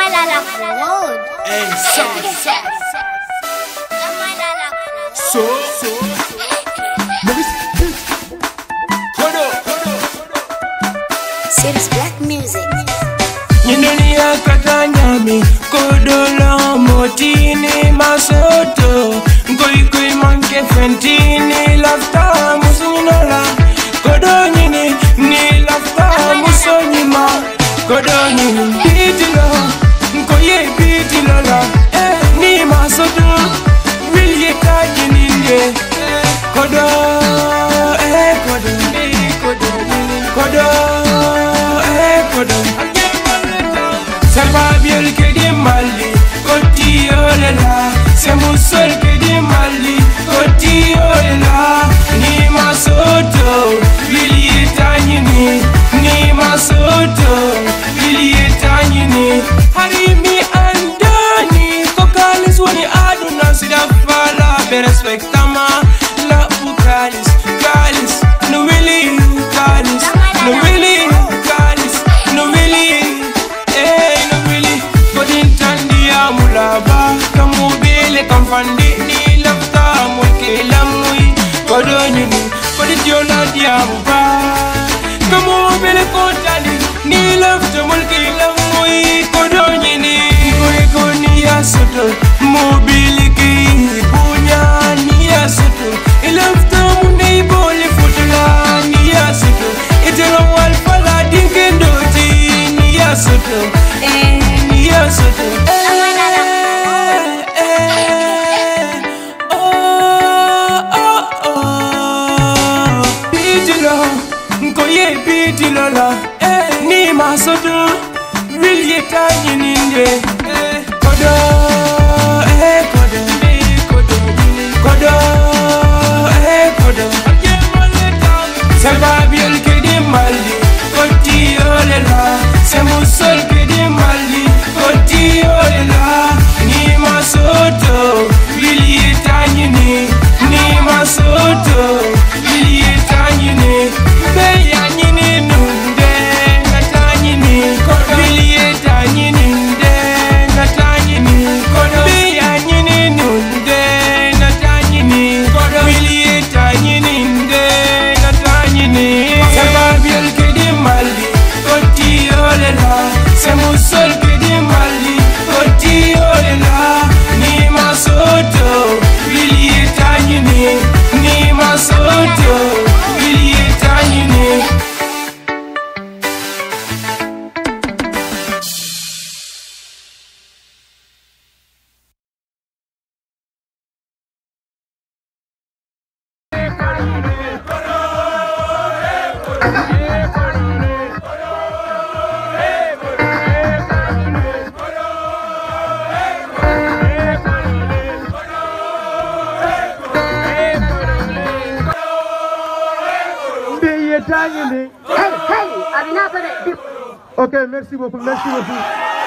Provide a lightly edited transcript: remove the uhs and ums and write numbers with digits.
Hey, so. Serious black music. Ninulia katanyami kodolo motini masoto nkoi manke fentini lafta musunyinola kodonyini ni lafta musonyima kodonyini pitilo nkoye pitilola ni masoto wilye kajininde kodo kodo Salva biel que di mali, cotio la, se musol que di mali, cotio la, ni masoto, vili tanyini, ni masoto, vili tanyini, harimi andani, kokalis wani aduna sida fala, be respectama, la ukalis, kalis, no willy, kalis, no willy, kalis, no willy. Mulaba kamubele kamfandi ni lafta mulke lamui kodonyini koditiona diamuba kamubele kotali ni lafta mulke lamui kodonyini koekoni ya soto mobile ki bunya ni ya soto ilafta munei bole fotla ni ya soto itelo walfala dinkendoti ni ya soto ni ya soto Lola, ni masoto, really tiny ninde, kodo, kodo, Salva biel que di mali, cotio lela, se musol que di mali, cotio lela, ni masoto, really tiny ni masoto, really tiny Ok, merci beaucoup, merci beaucoup.